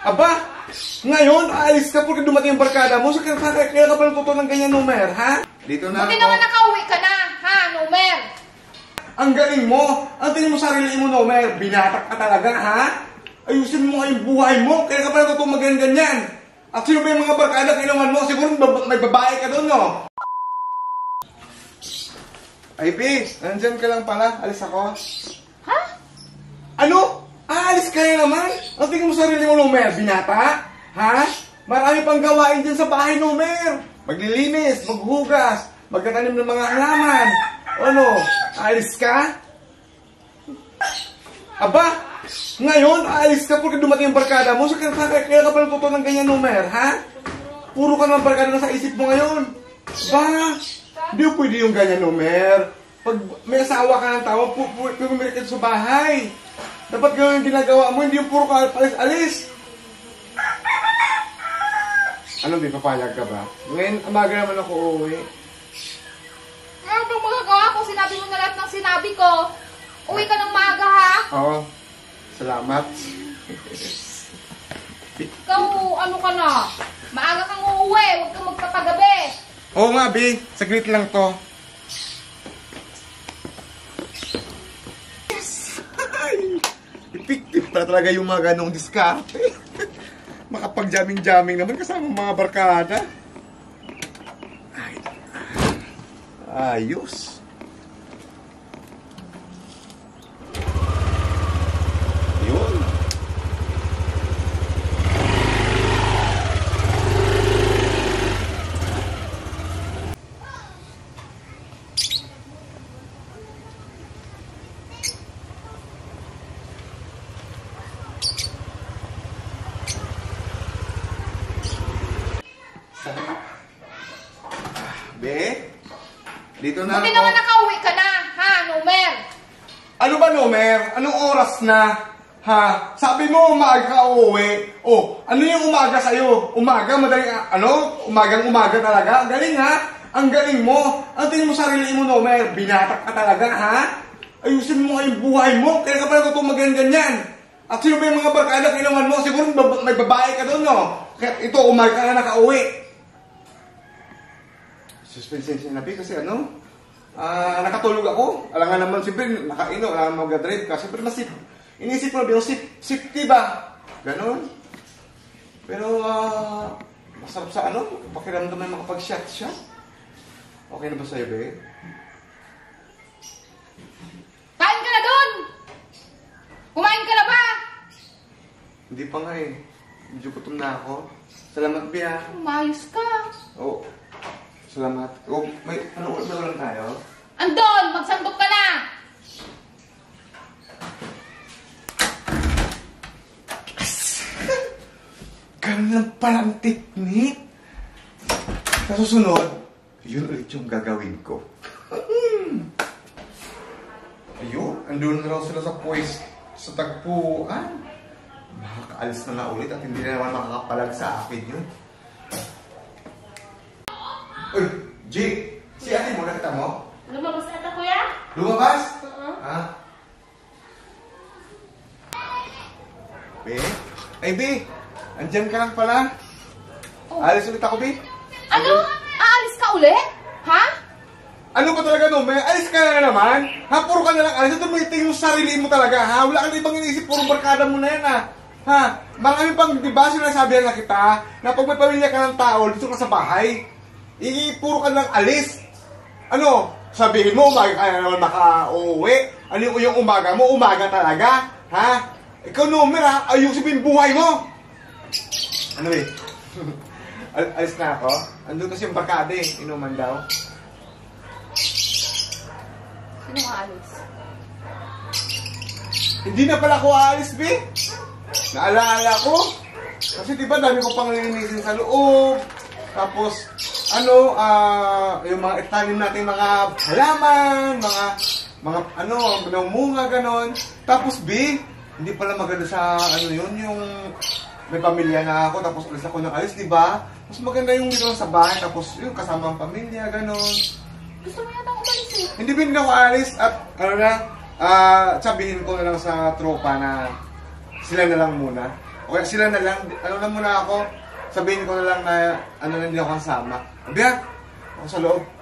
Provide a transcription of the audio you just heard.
Aba, ngayon, aalis ka porque dumating ang barkada mo. So, kaya ka pala totoo ng ganyan numero, ha? Dito na Buti ako. naman nakauwi ka na, ha, Nomer? Ang galing mo. Ang tingin mo sarili mo, numero. Binatak ka talaga, ha? Ayusin mo yung buhay mo. Kaya ka pala totoo mag-ganyan. At sino ba yung mga barkada kailangan mo? Siguro may babae ka doon, no? Ay, B, nandyan ka lang pala. Alis ako. Ha? Ano? Aalis ka na naman? Ang tingin mo sarili mo, Nomer? Binata? Ha? Marami pang gawain dyan sa bahay, Nomer. Maglilinis, maghugas, magtatanim ng mga halaman. Ano? Aalis ka? Aba, ngayon, aalis ka porque dumating ang barkada mo. So, kaya ka pala totoo ng ganyan, Nomer, ha? Puro ka ng barkada na sa isip mo ngayon. Ba? Hindi mo pwede yung ganyan, Nomer. Pag may asawa ka ng tao, pumimili ka sa bahay. Dapat gawin yung ginagawa mo, hindi yung puro ka alis-alis. Ano, di papayag ka ba? Ngayon, amaga naman ako uuwi. Ano bang magagawa ko? Sinabi mo na lahat ng sinabi ko. Uwi ka ng maaga, ha? Oo. Salamat. Ikaw, ano ka na? Maaga kang uuwi. Huwag kang magpapagabi. Oo nga, B. Saglit lang to. Effective pala talaga yung mga ganong diskarte. Makapag-jamming-jamming naman kasama mga barkada. Ay. Ayos. Yun. Be, dito na Buti ako. naman nakauwi ka na, ha, Nomer? Ano ba, Nomer? Anong oras na? Ha? Sabi mo umaga ka uuwi. Oh, ano yung umaga sa'yo? Umaga, madaling, umagang-umaga talaga. Galing, ha? Ang galing mo. Ang tingin mo sarili mo, Nomer. Binatak ka talaga, ha? Ayusin mo yung buhay mo. Kaya ka pala totoo mag-ganyan. At sino ba yung mga barkada kailangan mo? Siguro may babae ka doon, no? Kaya ito, umaga ka na nakauwi. Suspension na, kasi nakatulog ako. Alangan naman, siyempre, nakaino, alangan mag-drive ka. Siyempre, inisip ko na yung safety ba? Ganon. Pero, masarap sa pakiramdam na makapag-shot siya. Okay na ba sa'yo, be? Kain ka na doon! Kumain ka na ba? Hindi pa nga eh. Medyo gutom na ako. Salamat, be, ha? Umayos ka. Oo. Salamat. Oh, may ulam tayo? Andon! Magsandok ka na! Ganun lang palang technique. Sa susunod, yun ulit yung gagawin ko. Ayun, andun na raw sila sa sa tagpuan. Makakaalis na nga ulit at hindi na naman makakapalag sa akin yun. Uy, G, si ate mo, nakita mo? Lumabas na ito, kuya? Lumabas? Oo. Ha? Be? Ay, Be, andyan ka lang pala. Oh. Alis ulit ako, Be. Ano? Aalis ka ulit? Ha? Ano ba talaga, no? May alis ka na naman? Ha? Puro ka na lang alis. Ito mo yung sarili mo talaga, ha? Wala kang ibang inisip. Puro barkada mo na yan, ha? Ha? Marami pang, di ba, sinasabihan na kita na pag may pamilya ka ng tao, dito ka sa bahay, puro ka lang alis. Ano? Sabihin mo, umaga ka na naman maka-uwi. Ano yung umaga mo? Umaga talaga? Ha? Ikaw, Nomer, ha? Ayusin mo yung buhay mo. Ano eh? Alis na ako? Andun kasi yung barkada eh. Inuman daw. Sino aalis? Hindi na pala ako aalis, Be. Naalaala ko. Kasi diba dami ko pang linisin sa loob. Tapos, yung mga itanim natin mga halaman, mga namunga, ganon. Tapos, B, hindi pala maganda sa, yung may pamilya na ako, tapos alis ako ng alis, diba? Mas maganda yung dito sa bahay, tapos yung kasama ang pamilya, ganon. Gusto mo yata umalis eh. Hindi ba ako alis at, sabihin ko na lang sa tropa na sila na lang muna. O kaya sila na lang, ano na muna ako, sabihin ko na lang na, ano na hindi ako kasama. Sabi ako sa loob.